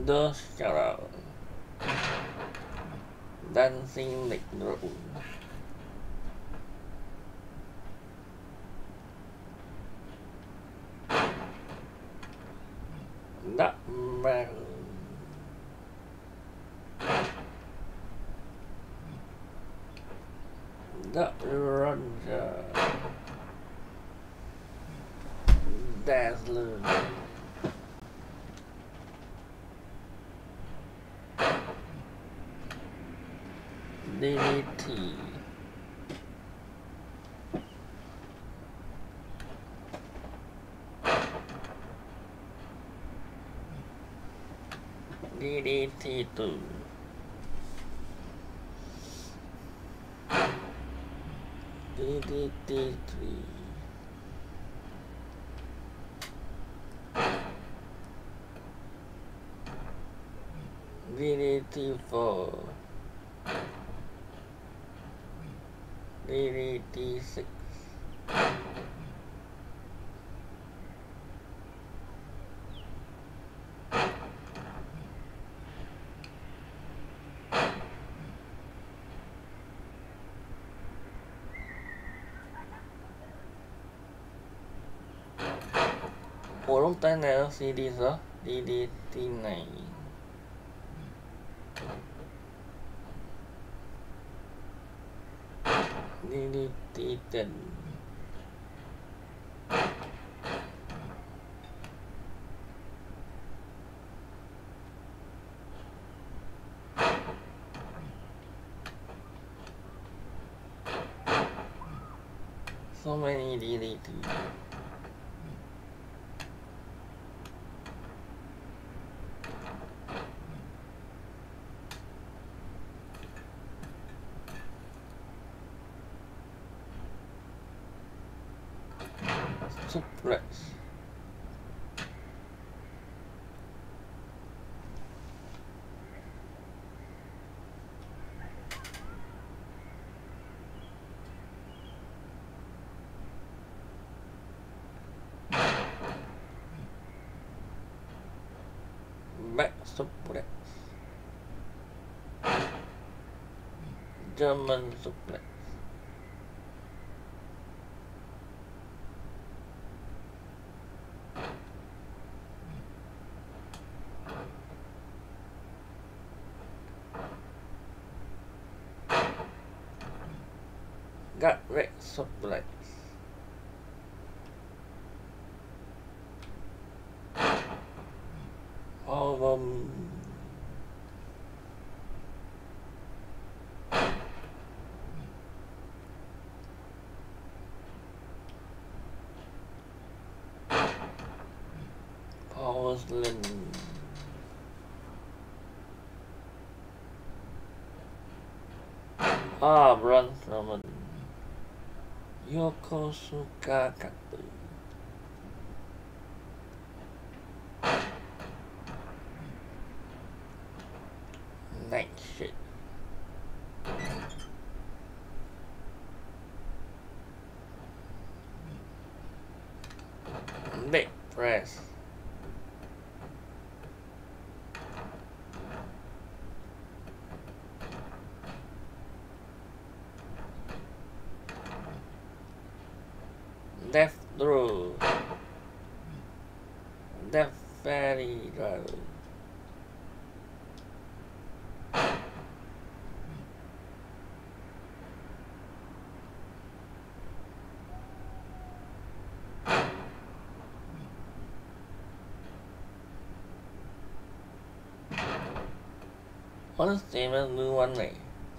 The Shadow, Dancing Lịch Rượu, Đất Ma, The Ranger, Dazzler, DDT, DDT2, DDT3, DDT4, DDT6, ủa lúc tay này nó CD sao? DDT này, DDT10, so many DDT. Suplex, back suplex, German suplex, gut wreck suplex, album, power slam, Braun Strowman, Yokosuka Kato, Night Shit, Leg Press, Death Throw, Death Fairy Driver, Honestly man lưu anh này,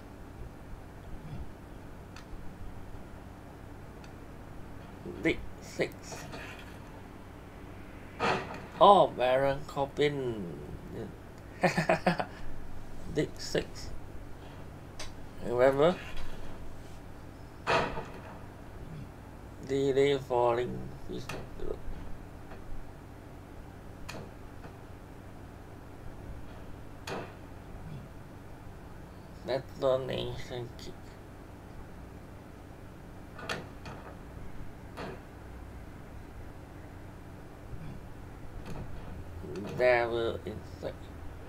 Dick 6, oh Baron Corbin, Dick 6, remember? Delay falling fist. Detonation kick. Devil insect.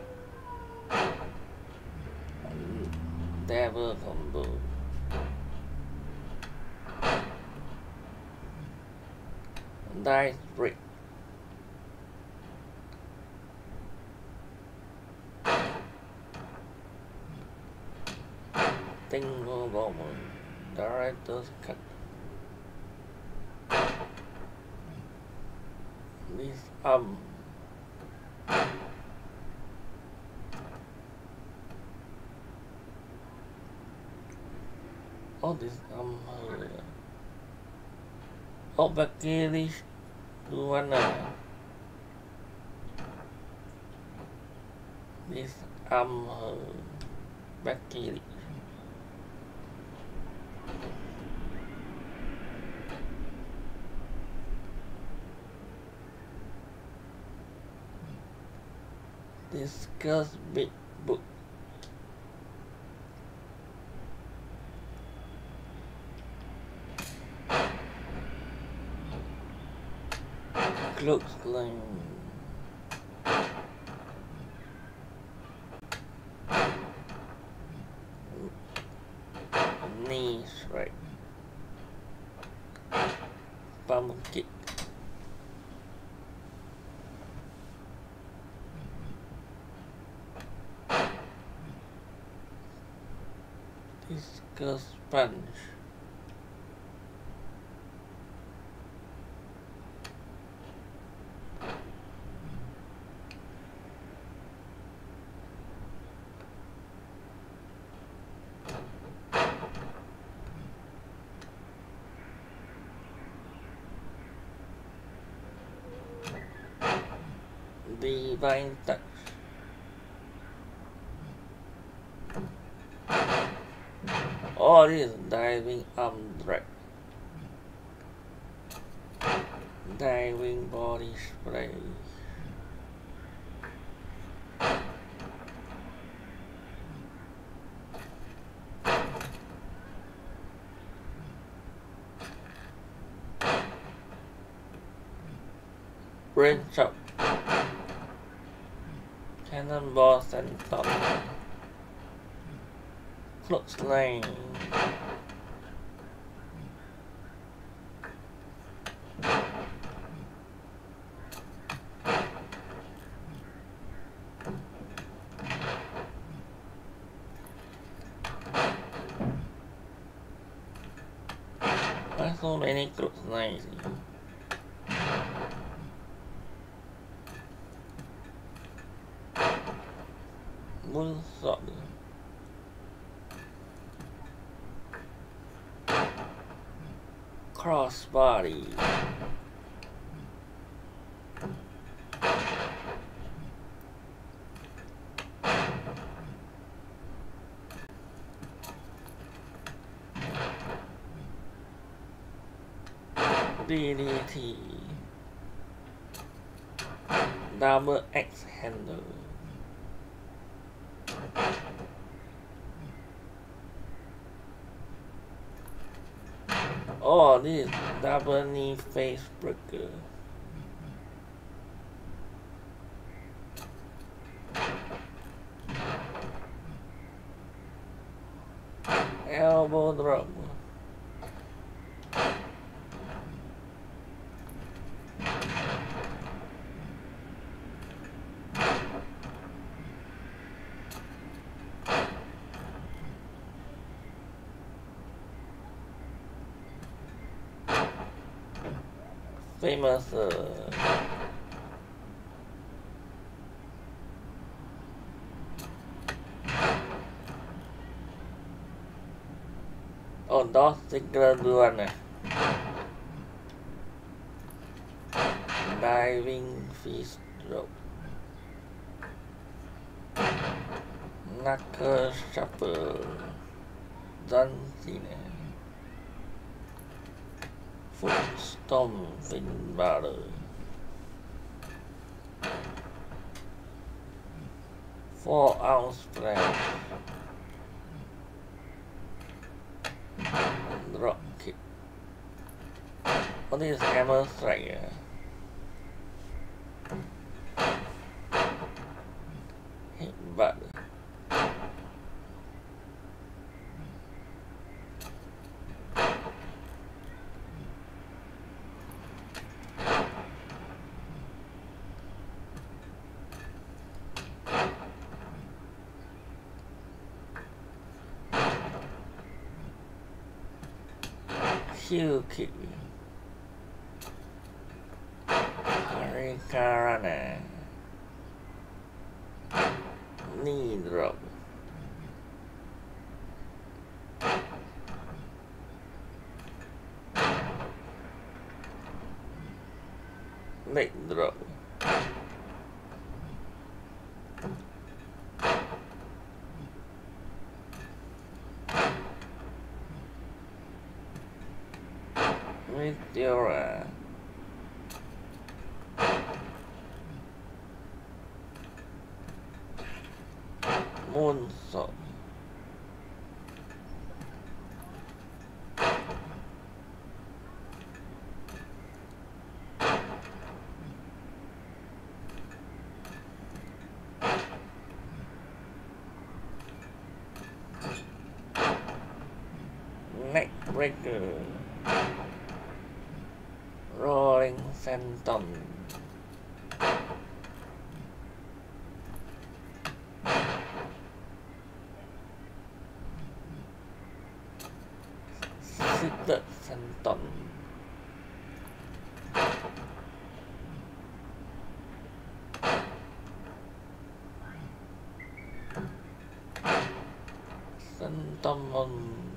Die break. Tingle moment. Director's cut. This all this oh Valkyrie do one this Valkyrie. Discuss big book. Looks like knees right. Bum kick. Discuss punch. Divine touch. Oh, this is diving arm drag. Diving body spray. Brain chop. Cannonball senton. Clothesline. Why so many clotheslines? Moonsault. Crossbody. DDT. Double X handle. Oh, this is double knee face breaker. Elbow drop. Famous oh, Dolph Ziggler duluan ya. Diving fist drop. Knuckle shuffle. John Cena. Foot stomp Finn Balor. 4-ounce splash. Drop kick. Oh, this is hammer strike. Hit butt. Kill kick. Hurricanrana. Knee drop. Leg drop. Meteora. Moonsault. Neck breaker. Rolling Phantom. Seated Phantom. Phantom on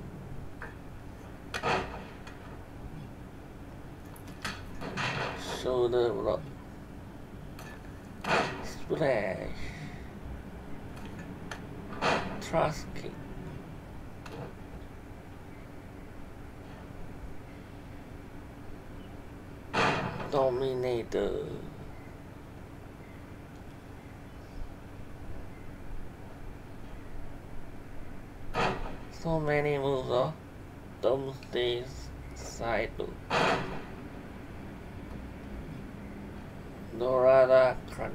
shoulder block. Splash. Thrust kick. Dominator. So many moves, huh? Doomsday side loop. Dorada Crunch.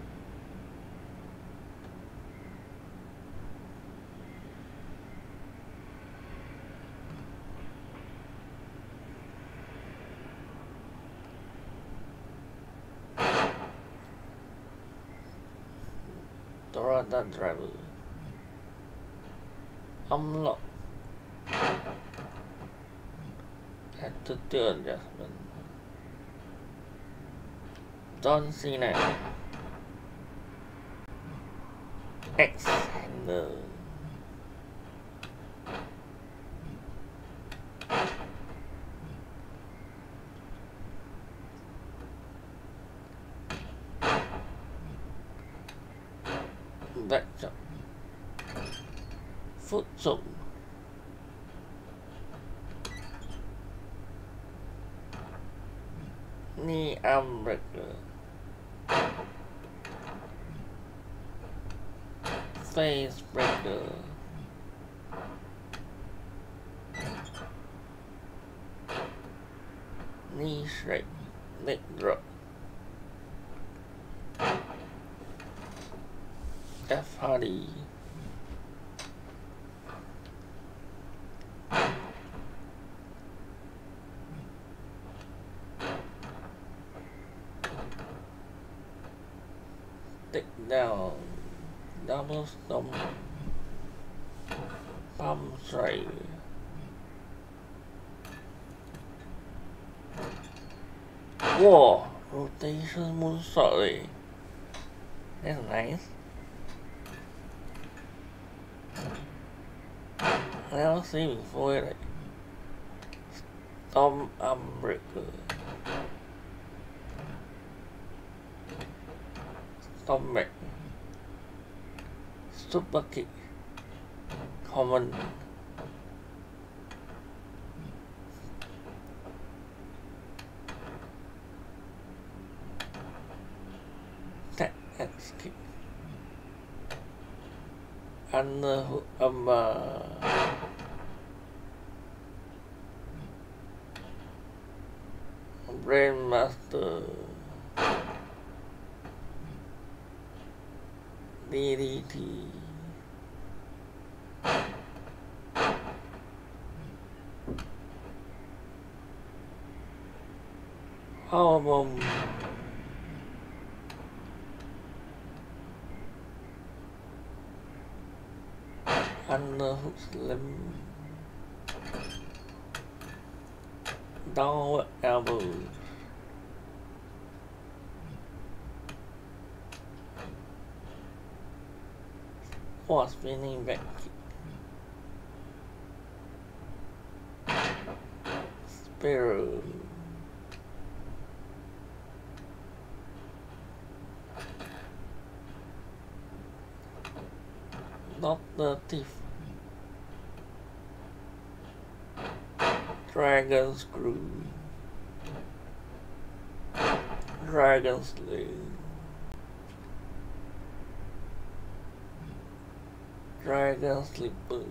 Dorada Driver. Unlock. Attitude adjustment. John Cena. X-Hander. Backchop. Foot chop. Knee arm breaker. Face breaker. Knee shake. Leg drop. F Hardy. Take down. Double stomp. Palm strike. Whoa! Rotation moonsault. That's nice. I never seen before, like Storm Arm Breaker. Storm Back. Super Kick. Common. Tap X Kick. Underhook Brainmaster. DDT. Powerbomb. Underhook Slam. Downward elbow. Forward spinning back kick. Spiral. Doctor Teeth. Dragon Screw. Dragon Sling. Dragon Slipper.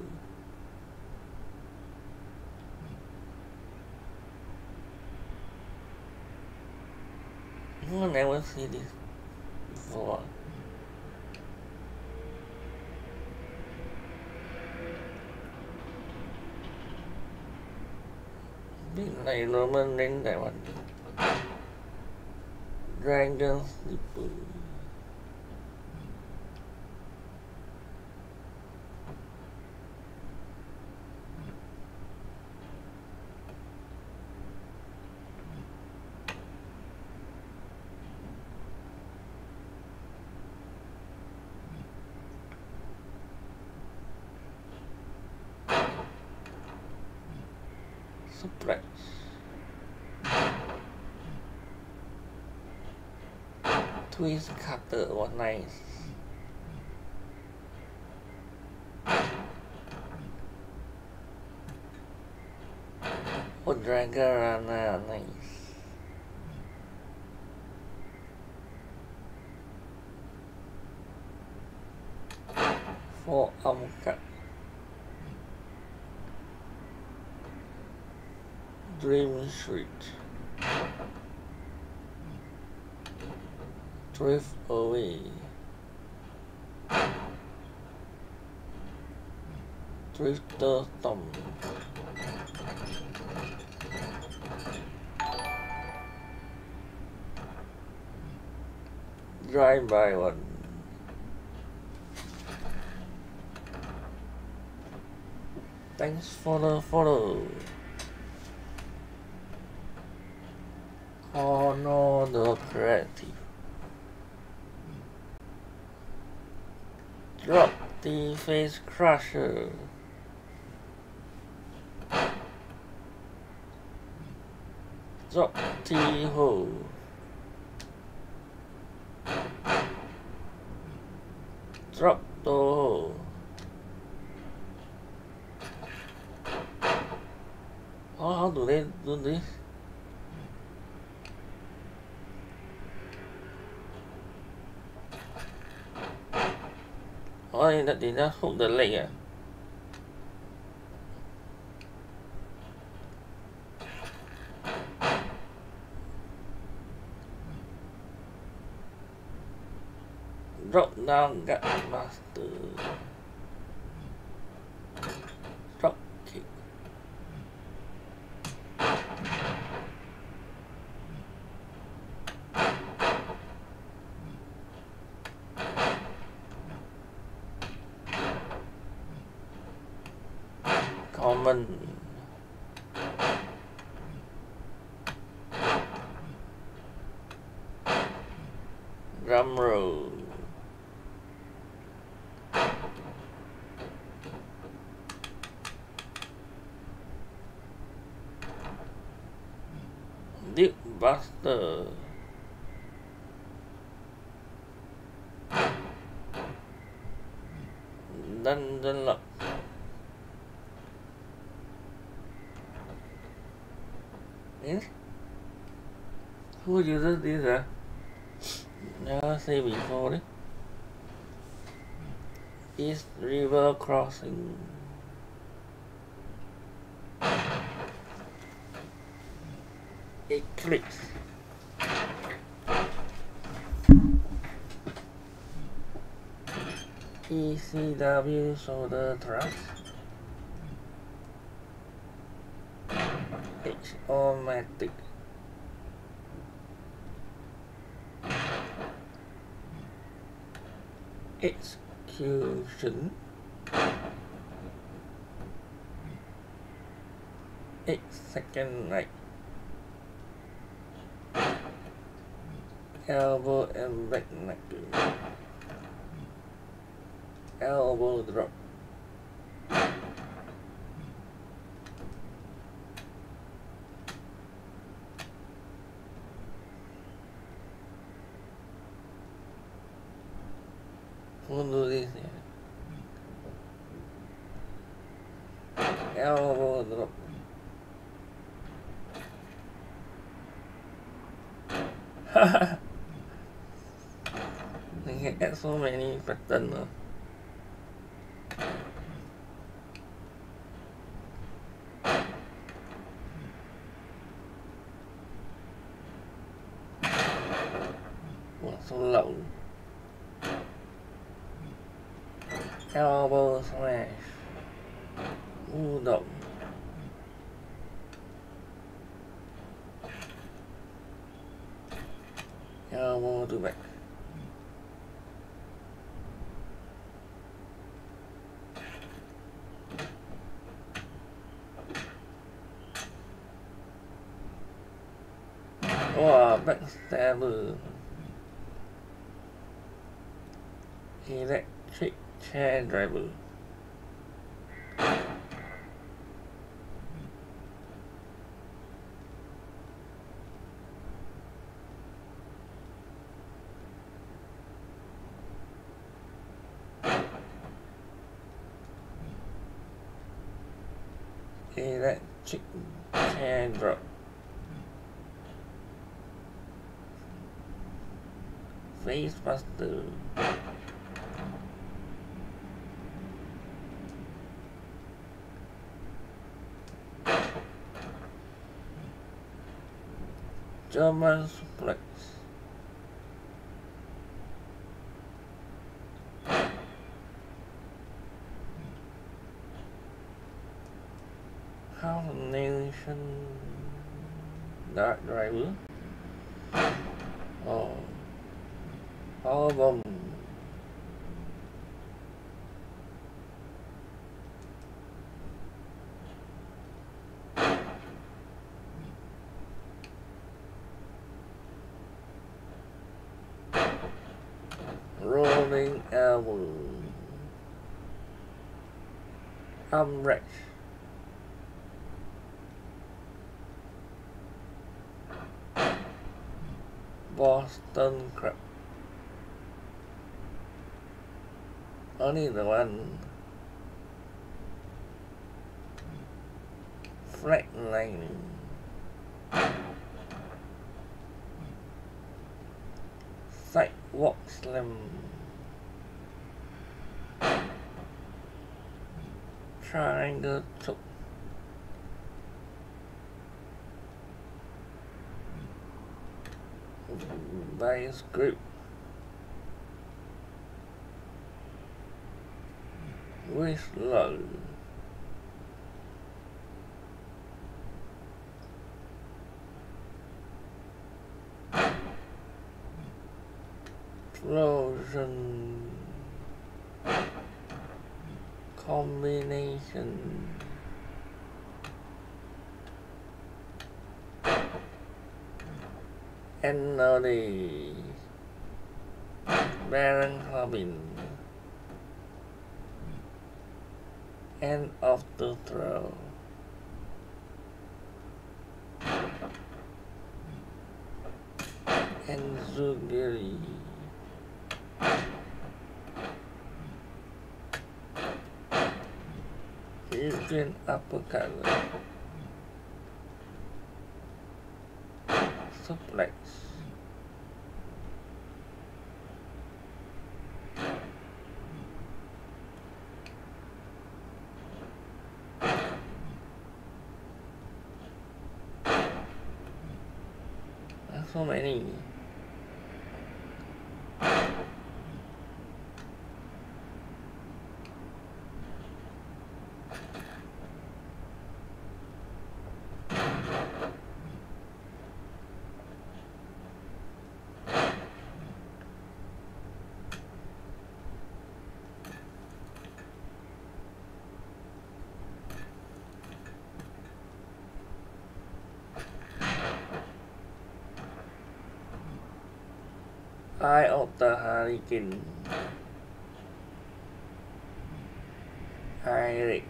I never see this before. Bên này nó mới đến đại mặt Dragon Slipper. Suplex. Twist cutter was nice. Dragon Rana nice. For cut. Dream Street. Drift away. Drifter Storm. Drive by one. Thanks for the follow. Honor the Creative. Drop the Face Crusher. Drop the hole. Drop the hole. How do they do this? Oh, they just hook the leg. Drop down, gut master. Drop kick. Common. Drum roll. Deep Buster. Dungeon Lock. Who uses this? Never see before this. East River Crossing. Eclipse. ECW Shoulder Thrust. H-O-Matic. Execution. 8 second right. elbow and back knuckle, elbow drop, we'll do this here, elbow drop, you can add so many patterns. So low, elbow smash, udon, elbow to back, oh backstabber, electric chair driver, electric chair drop, face buster, German suplex, combination dart driver, oh, power bomb, rolling elbow, umbrage, Boston crab, only the one, flatline, sidewalk slam, triangle choke, vice grip, wrist lock, explosion, combination, NLD, Baron Corbin, end of the throw, Enzugiri, Adrian uppercut, suplex, so many. Eye of the Hurricane. Eric.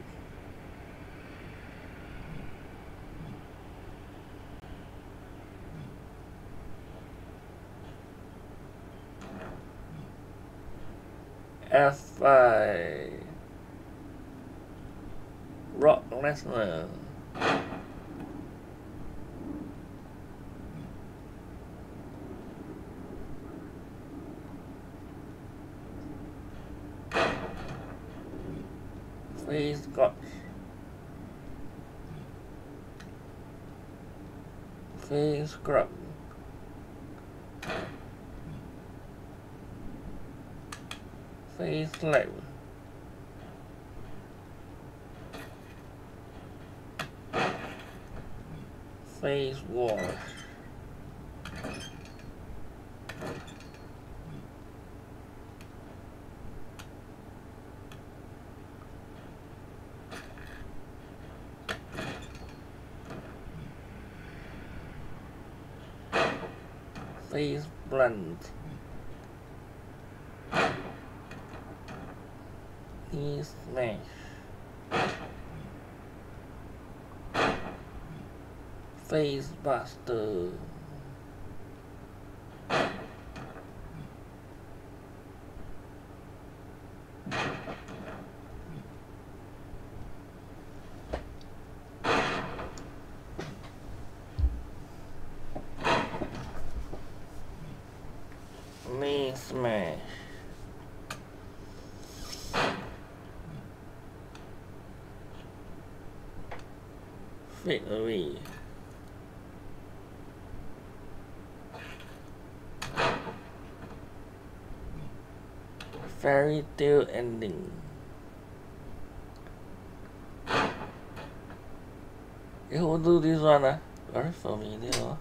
F5. Brock Lesnar. Face Scott. Face Scrub. Face Slap. Face Wash. Face Blunt. Knee Smash. Face Buster. Knee Smash. Victory. Fairy Tale Ending. You will do this one, very familiar.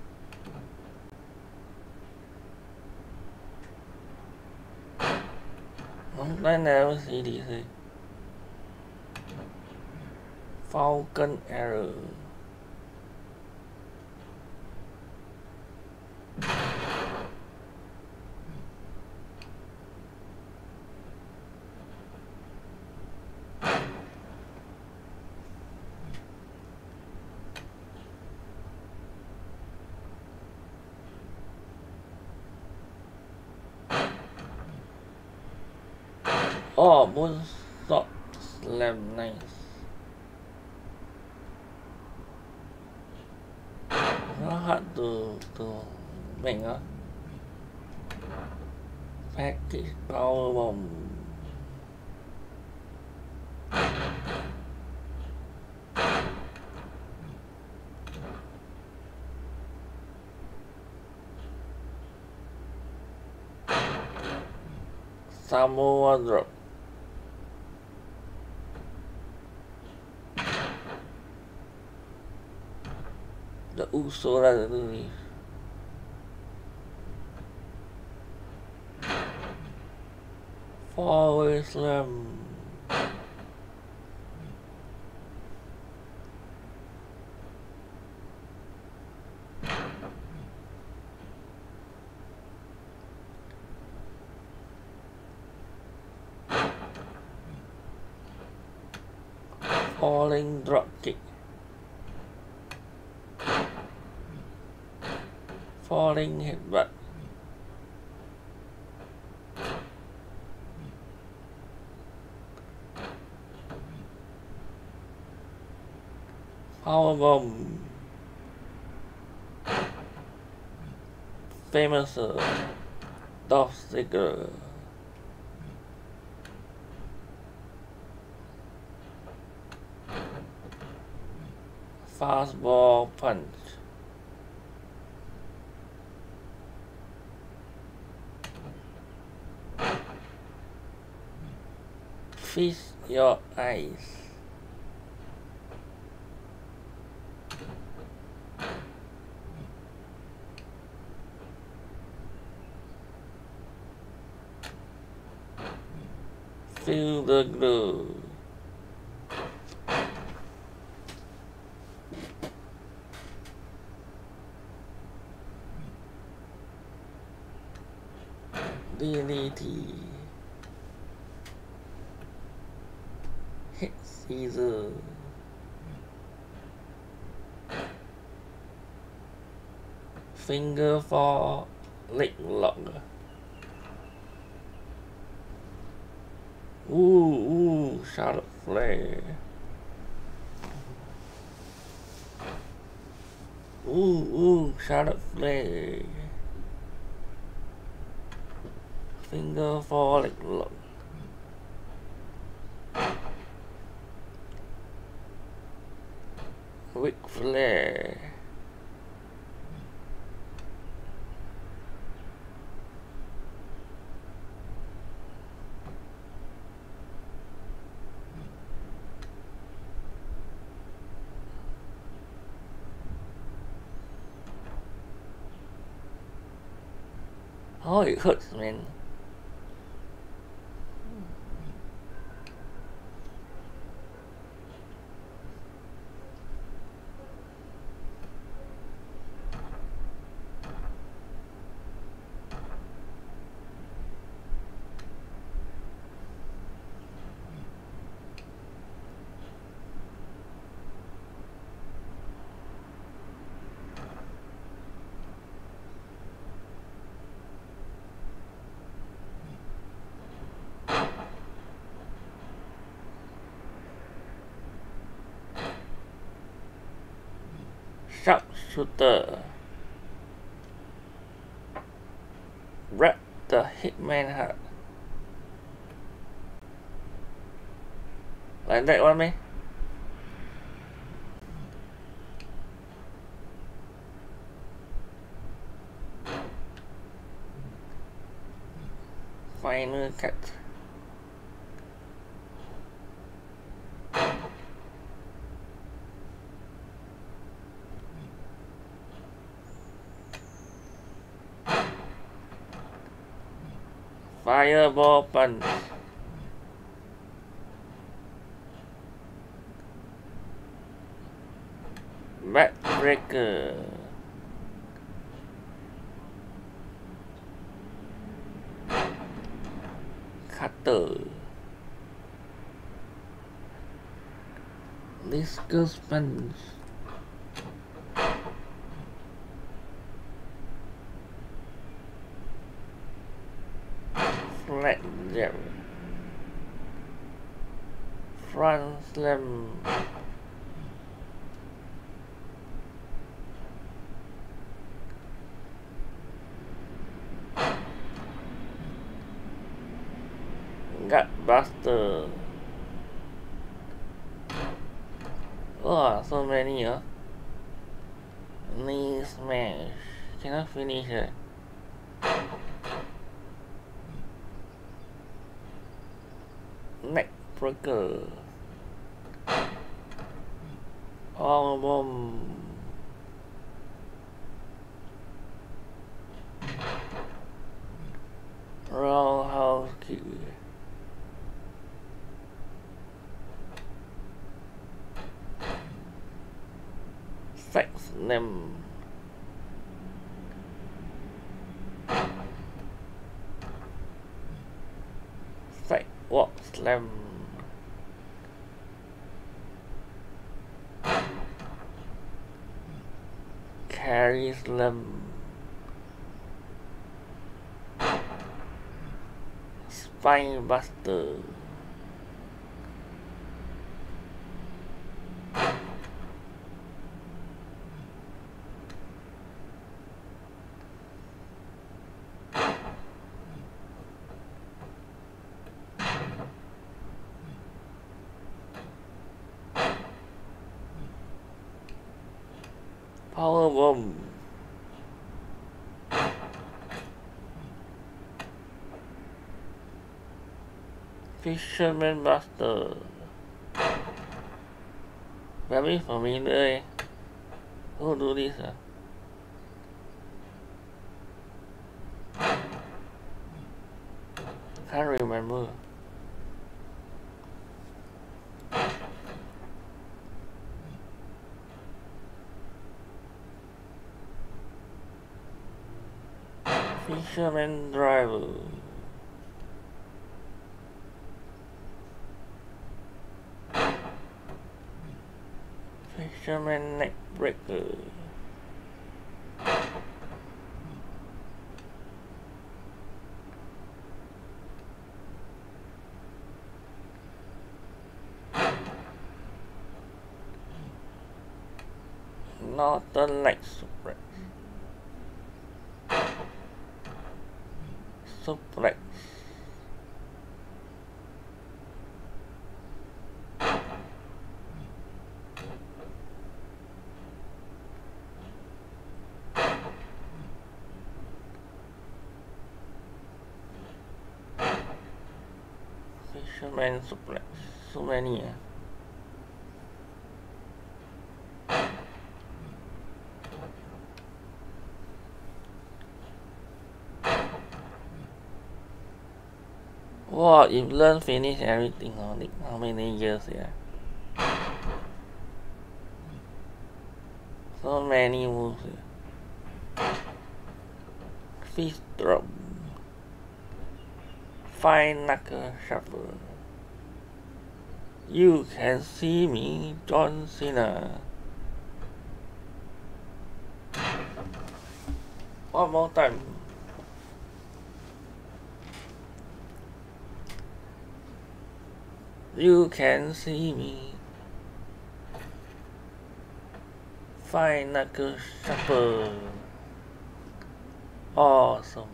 I never see this. Falcon Arrow. Oh, Moonsault Slam, nice. Nó hard to make á. Package Power Bomb. Samoa Drop. The Uso ra được gì? Forward Slam. Falling Drop Kick. Falling Headbutt. Powerbomb. Famous Dolph Ziggler. Fastball Punch. Feast Your Eyes. Feel the glow. DDT. Hit Caesar. Finger for leg lock. Ooh, Charlotte Flair. Charlotte Flair. Finger for leg lock. Ric Flair. Oh, it hurts, man. Sharpshooter. Bret the Hitman Hart. Like that one, man. Final cut. Fireball punch. Backbreaker. Cutter. Discus punch. Flat jab. Front slam. Gutbuster. Oh, so many, huh? Knee smash. Cannot finish it. Neck breaker. Arm bomb. Roundhouse kick. Side slam. Sidewalk slam. Carry slam. Spine buster. Power bomb. Fisherman Buster. Very familiar. Who do this? Can't remember. Fisherman Driver. Fisherman neck breaker. Northern Light Suplex. Suplex. Fisherman Suplex. So many. Wow, if learn finish everything on it, how many years here? So many moves here. Fist drop. Fine knuckle shuffle. You can see me, John Cena. One more time. You can see me. Fine knuckle shuffle. Awesome.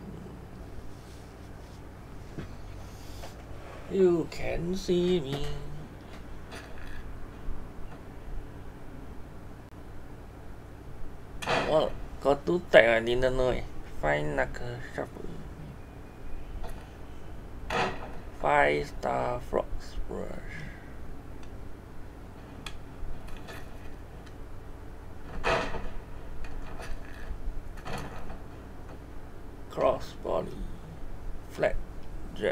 You can see me. Well, có two tag I didn't know. Fine knuckle shuffle. 5-star frog splash. Crossbody. Flat jack.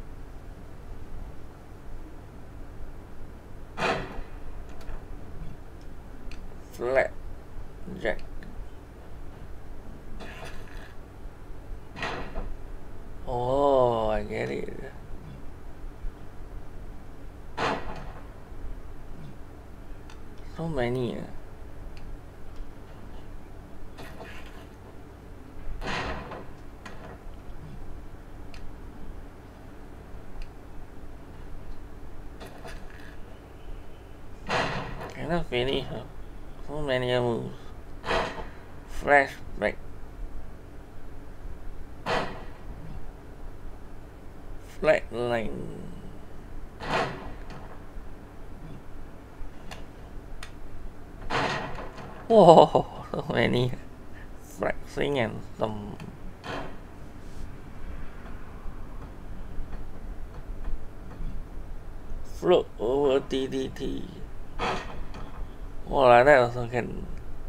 Flat jack. Oh, I get it. So many. Cannot finish. So many moves. Flashback. Flatline. Whoa, so many. Flexing and some. Float over DDT. Wow, like that also can.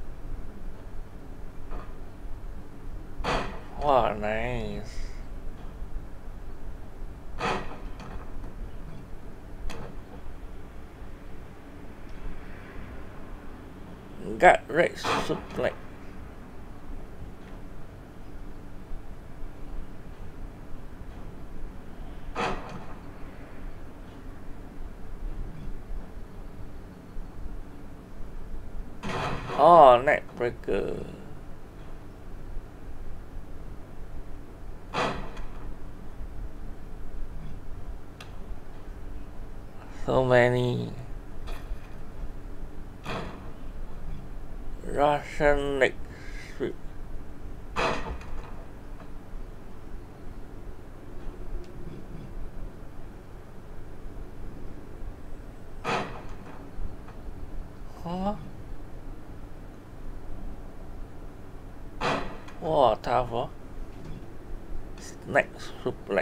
Wow, nice. Gut wrench suplex. Oh, neck breaker. So many. Russian leg sweep. Huh? Wow, tough, huh? Neck suplex.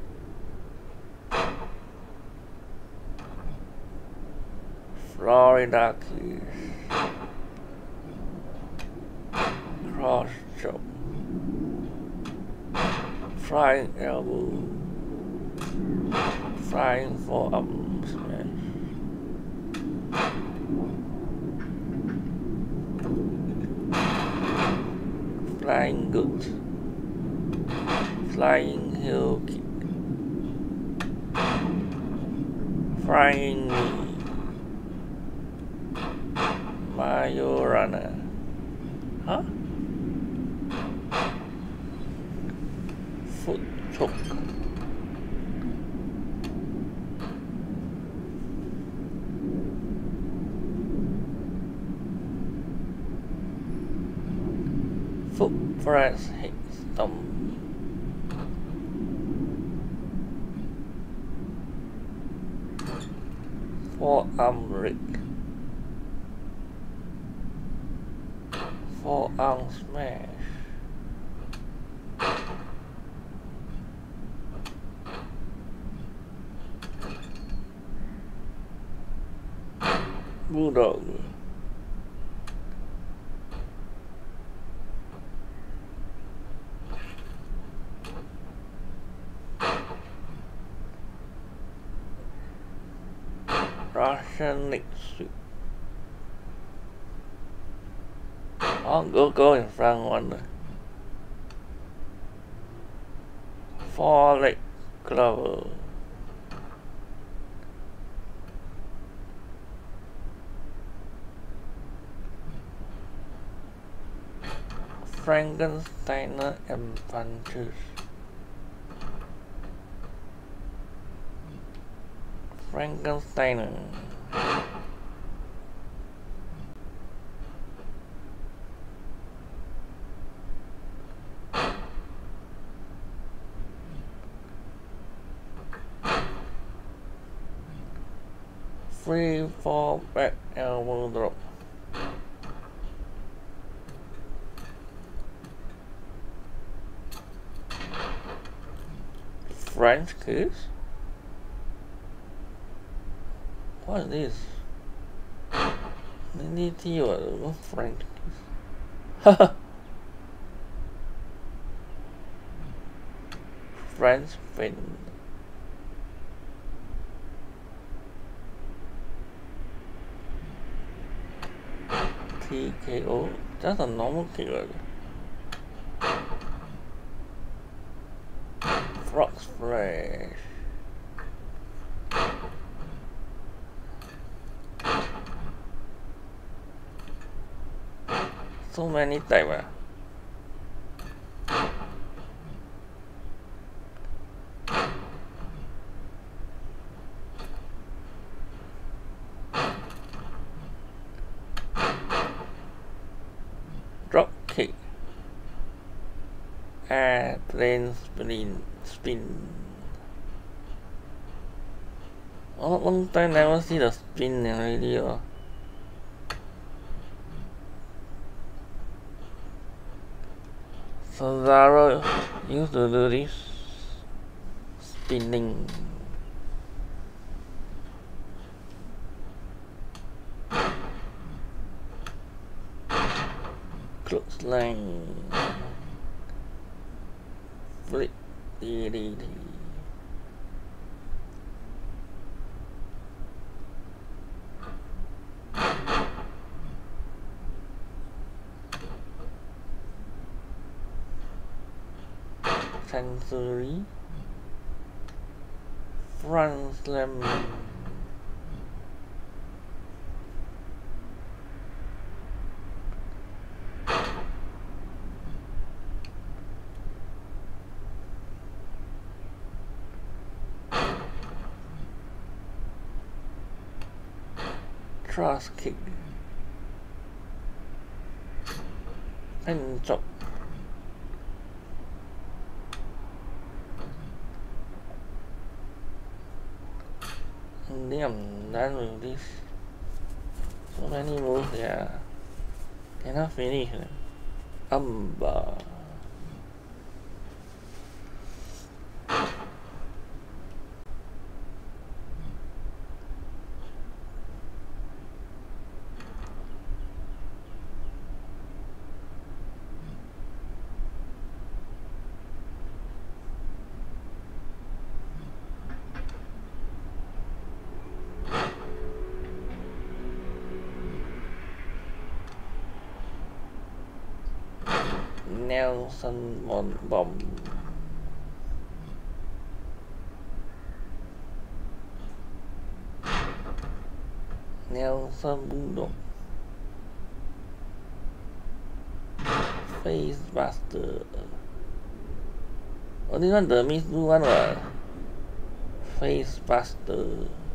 Florida Keys. Cross chop. Flying elbow. Flying forearm smash. Flying good. Flying heel kick. Flying knee. Majorana. Huh? Foot choke. Foot press hit stomp. Forearm rig. Forearm smash. Bulldog. Russian leg sweep. Oh, go in front one. Four leg clover. Frankensteiner and punches. Frankensteiner. Free fall back elbow drop. French kiss? What is this? DDT or French kiss? French fin. TKO. That's a normal kick. Frog splash. So many types. Drop kick. Airplane spin. Oh, long time never see the spin already. Cesaro used to do this spinning. Clothesline. Flip DDT. Chancery. Front slam. Cross kick. And chop. And then I'm done with this. So many moves, yeah. Cannot finish. Umba. Nelson bomb. Nelson bulldog. Face Buster. Oh, this one the Miss Blue one was Face Buster.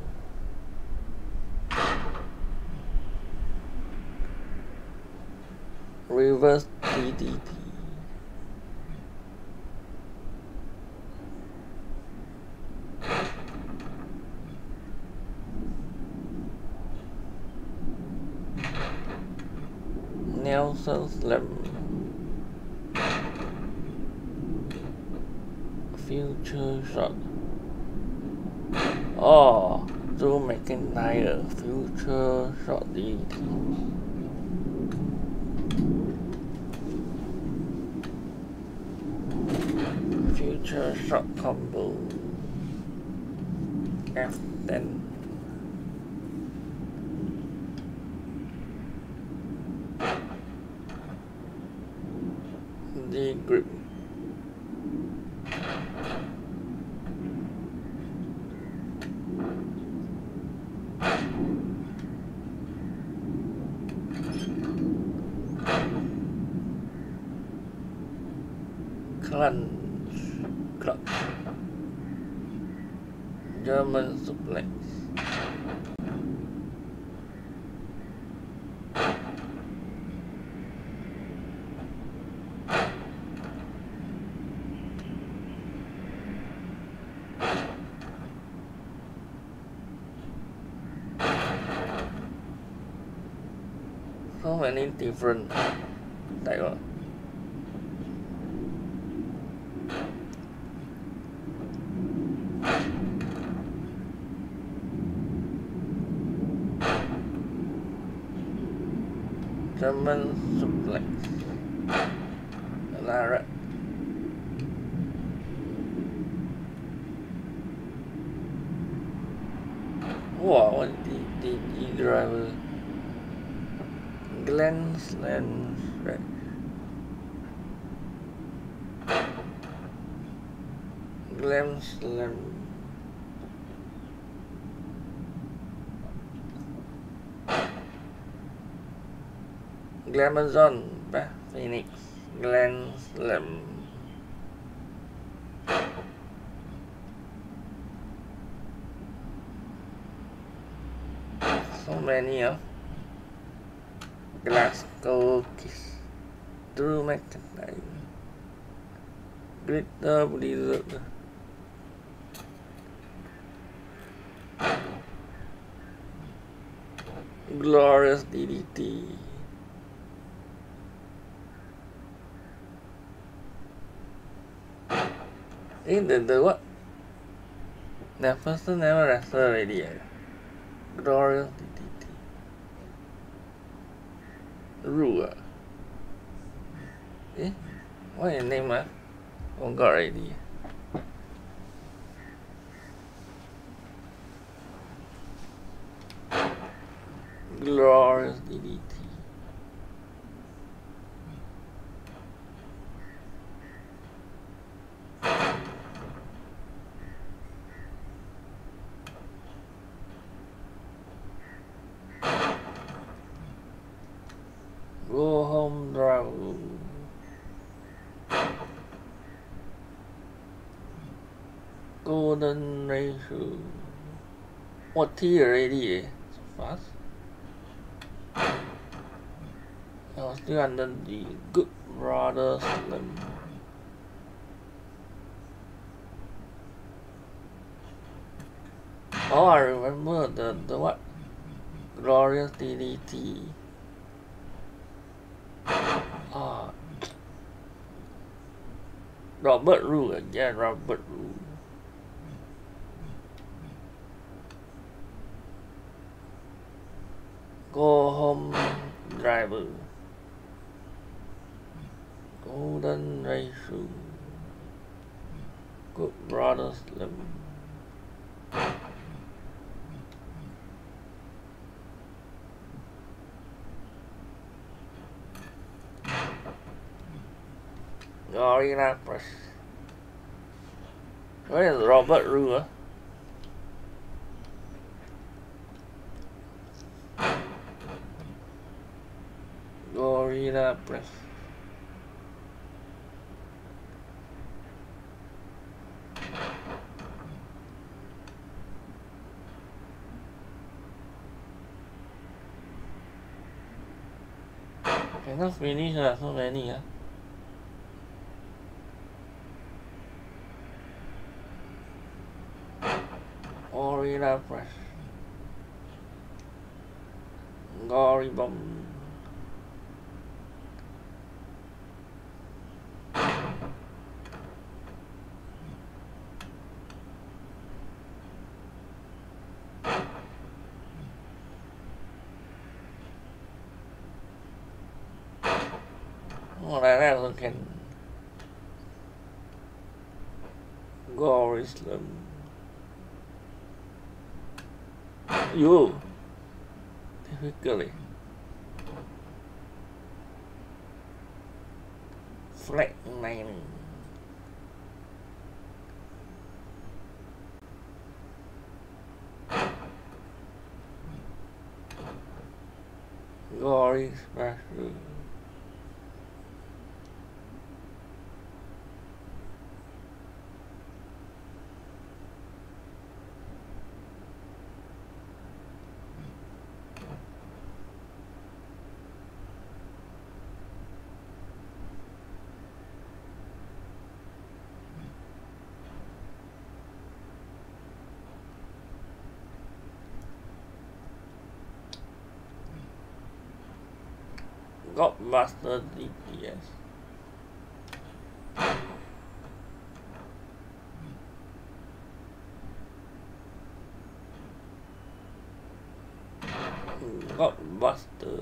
Reverse DDT. Nelson Slam. Future Shot. Oh, Drew McIntyre. Future Shot DDT. Future Shot Combo. F10. D grip. Crunch. Clutch. German suplex. So many different type of German suplex. Lariat. Wow, what the driver. Glen Slam Stretch. Glen Slam. Glamazon Beth Phoenix. Glen Slam. So many Glasgow Kiss. Drew McIntyre. Glitter Blizzard. Glorious DDT. The what? That person never wrestled already. Glorious DDT. Rua. What is the name? Forgot already. Glorious DDT. Go home drive. Golden Ratio. What T already? So fast. I was still under the Good Brothers Slim. Oh, I remember the what? Glorious DDT. Ah, Robert Roode, yeah, Robert Roode. Go home driver. Golden Ratio. Good Brothers Slim. Gorilla Press. Where is Robert Roode? Gorilla Press. Cannot finish so many Orilla Press. Gory Bomb. Lại ra rồi can Gory Slum. You typically flat nine. Gory Special. Godmaster DPS. Godmaster.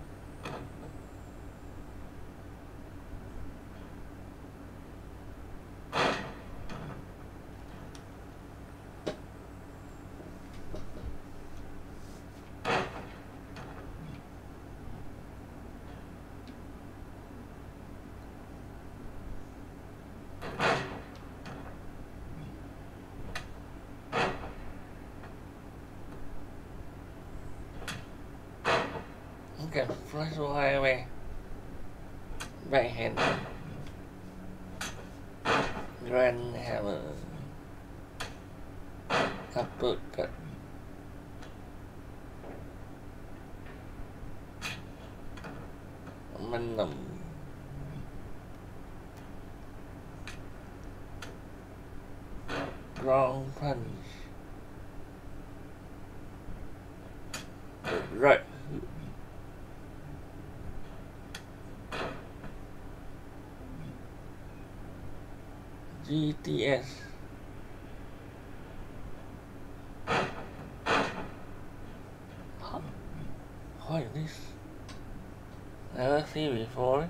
Okay, flash highway. Backhand. Grand hammer. Uppercut. Momentum. Ground punch. Right. GTS. What is this? Never seen before.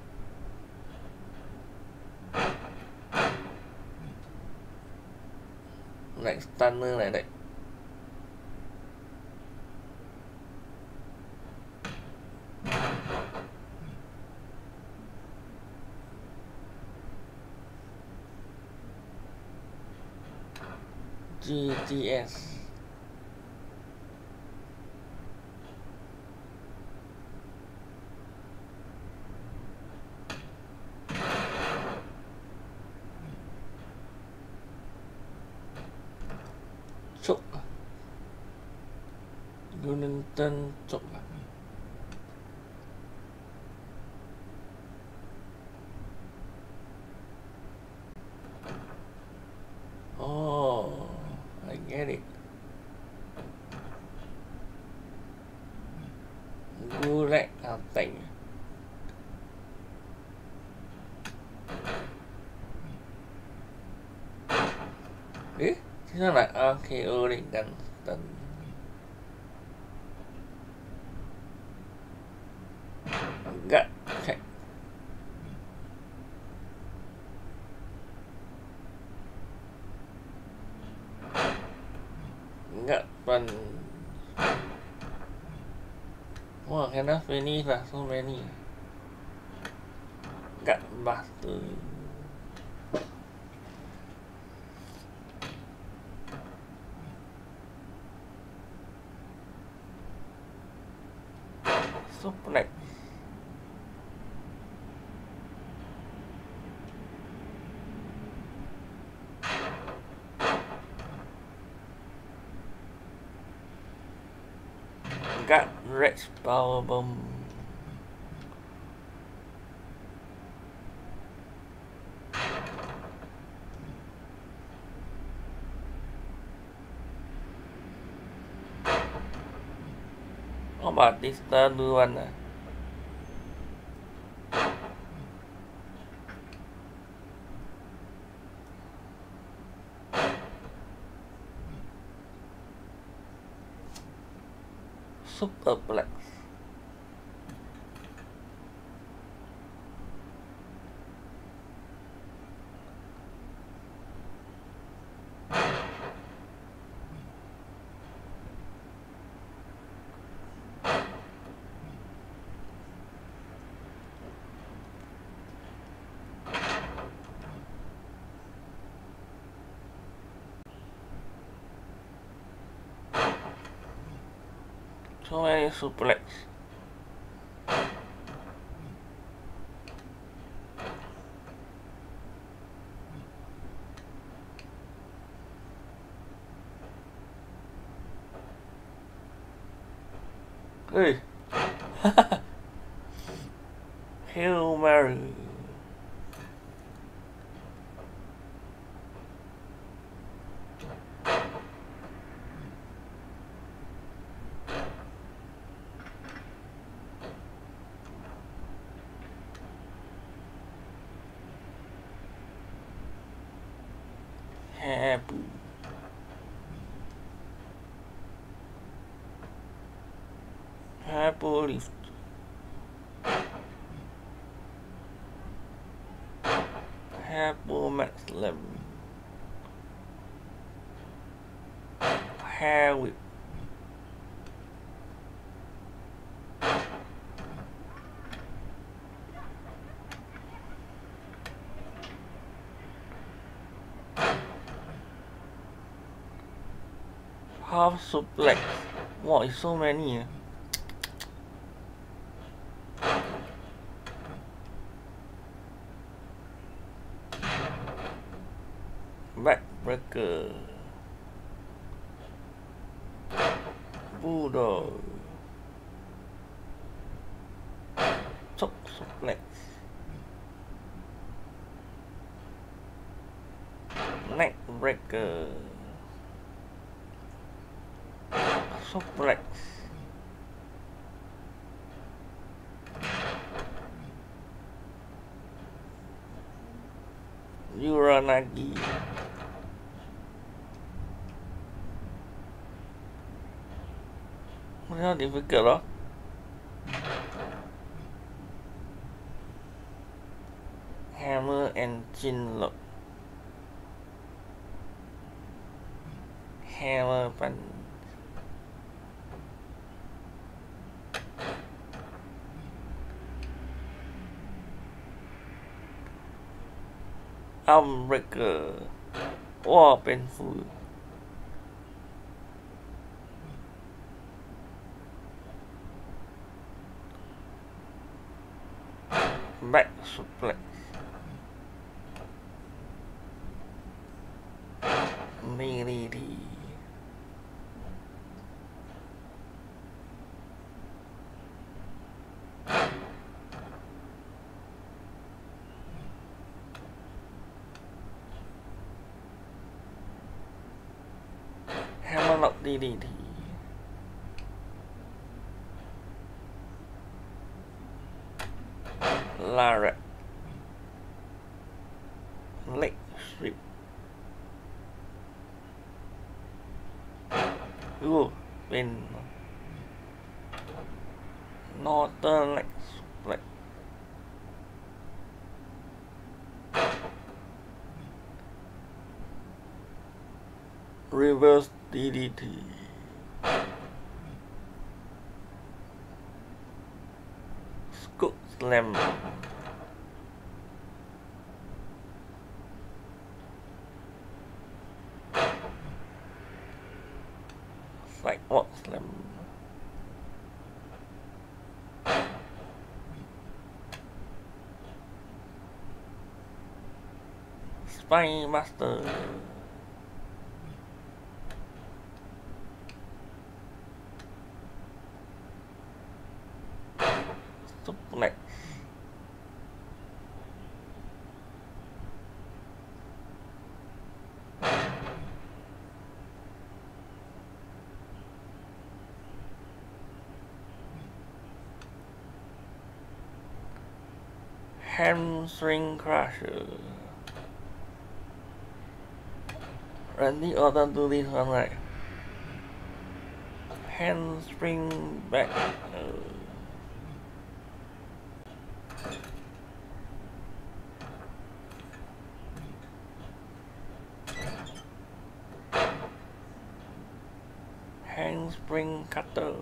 Like stunner like that. GTS. Chúc Unington chúc Oh, I get it. Gulak attack. Thế nó là RKO đi đánh đánh gắt check. Gắt punch. Wow, cannot finish so many. Godmaster. Suplex. Got Rex Power Bomb. about this third one? Superplex. So many suplex. Hey. Hail Mary. Happy. Happy lift. Happy max slam. Hair whip. Half suplex. Wow, it's so many. Backbreaker. Bulldog. Choke suplex. Neck breaker. Suplex. Uranagi. How difficult, huh? Hammer and chin lock. Hammer punch. Armbreaker. Wow, painful. Back suplex. DDT. Hammerlock DDT. Lariat. Leg sweep. Ooh, pin. Northern leg suplex. Reverse DDT. Scoop slam. Sidewalk slam. Spine Master. Suplex. Hamstring crusher. Randy Orton do this one right. Handspring back. Handspring cutter.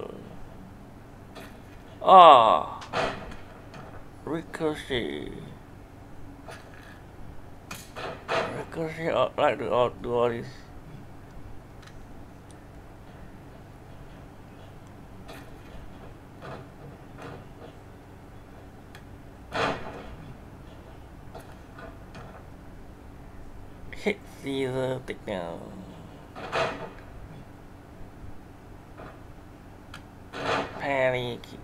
Ah, ricochet. Ricochet like to do all this. Hit Caesar take down. Parry kick.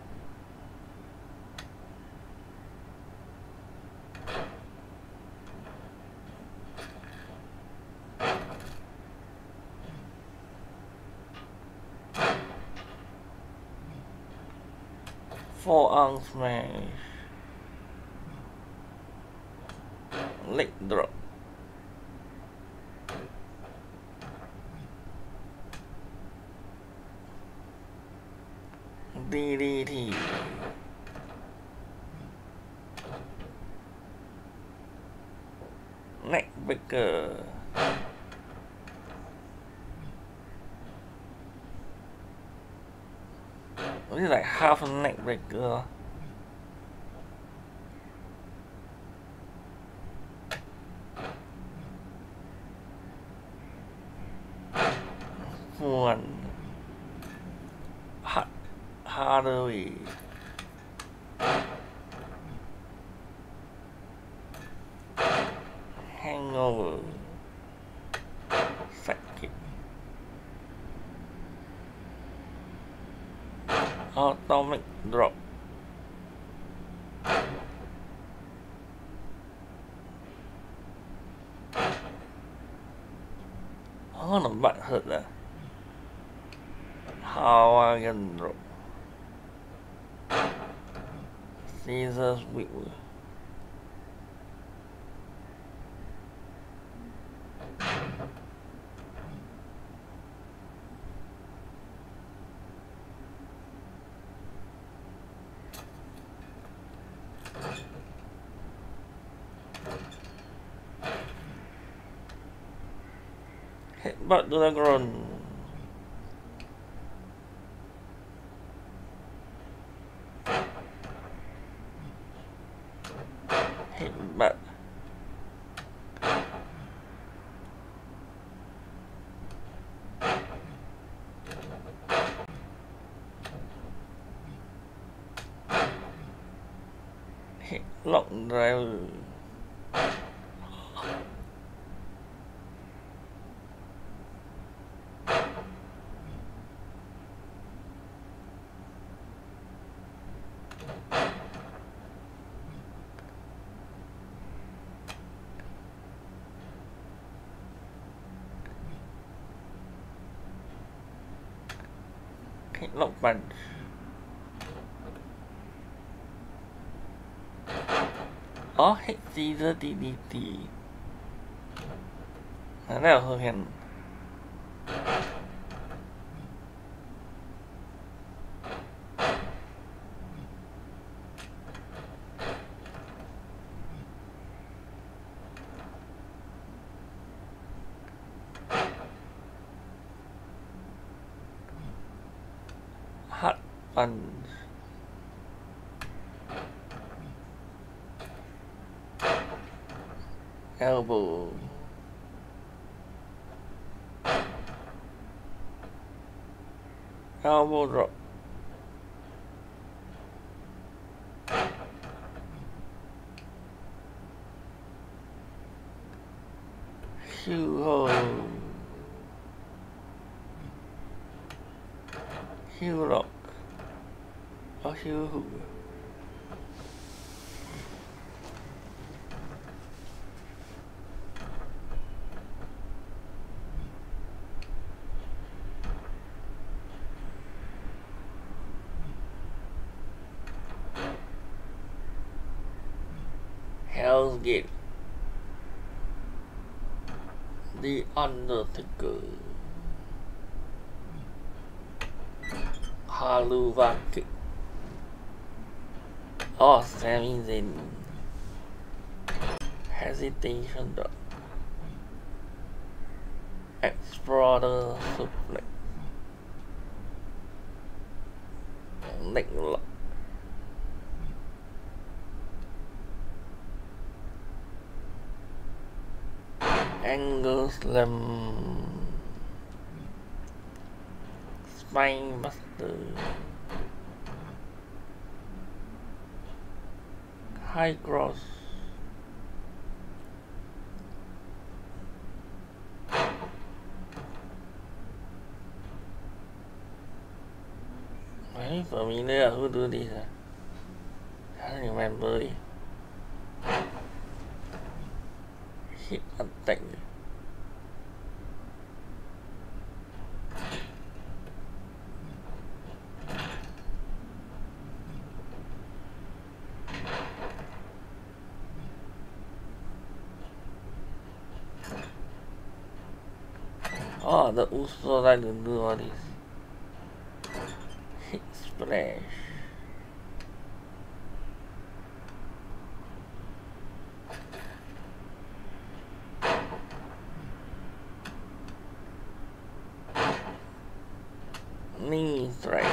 Forearm smash. Leg drop. DDT. Neck breaker. This is like half a neck breaker. One. Harder way. Hangover. Sack kick. Atomic drop. Oh, the butt hurt there. Hawaiian drop. Caesar's whip. Headbutt to the ground. Headbutt. Lock driver. Lock punch. Oh, hit Caesar DDT. That was him. Hot punch. Elbow. Elbow drop. Heel hold. Heel lock. Or heel hook. Hell's Gate, The Undertaker, Haluva Kick, Sami Zayn, Hesitation Drop, Explorer Suplex, Neck Lock, Angle Slam, Spine Buster, High Cross, very familiar. Who do this? I don't remember it. Hit attack. The Uso like to do all this. Hit splash. Knee strike.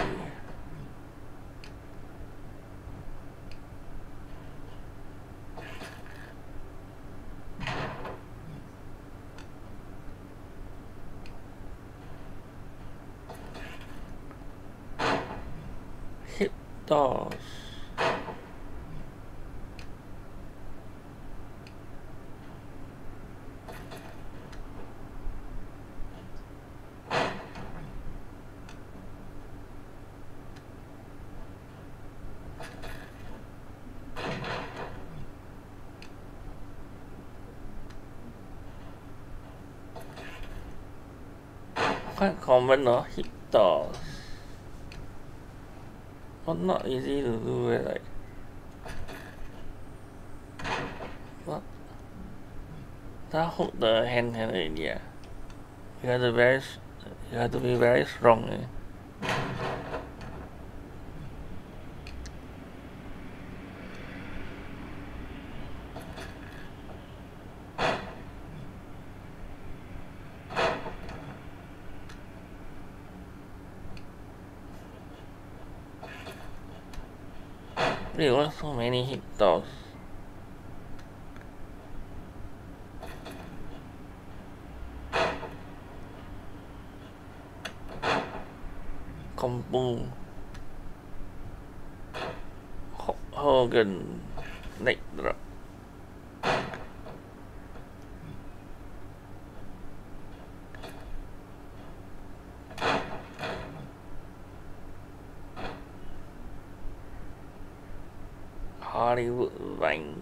Hit toss. Quite common, no? Hit toss. But not easy to do it, like. What? That hook the hand already, yeah. You have to be very strong, eh? There were so many hit toss. Combo. Hogan neck drop. Hollywood Bang.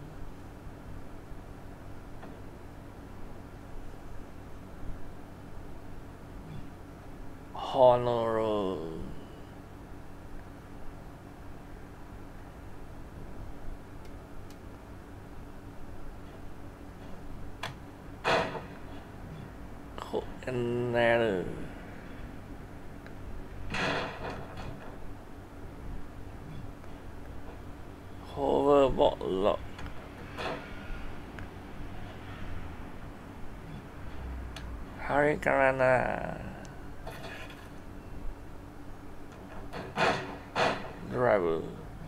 Honor. Hook and ladder. Hoverboard lock. Hurricanrana. Driver.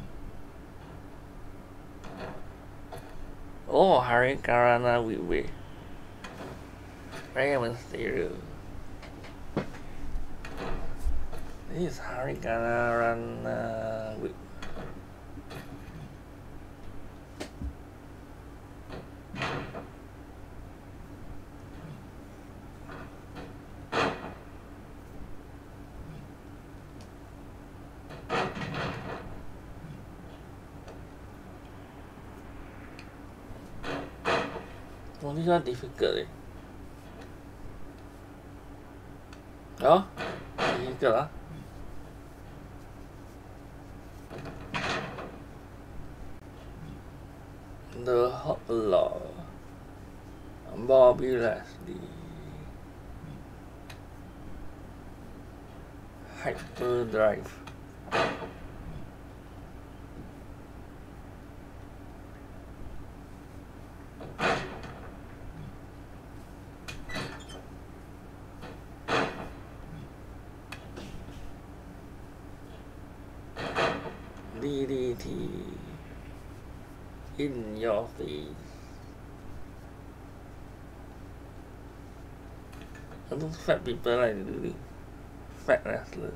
Oh, Hurricanrana with way. Rey Mysterio. This is Hurricanrana with. Oh, this one difficult, eh? Oh, difficult, ah. The Hustler, Bobby Lashley, Hyperdrive, DDT, In Your Face. Those fat people like to do this. Fat wrestler.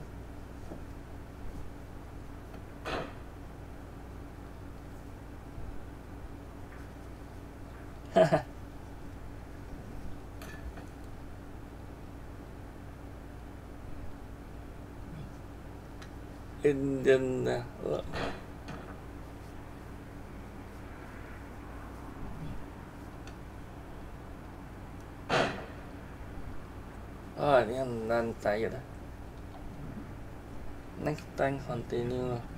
Indian look. Ini yang nanti ya. Next time continue.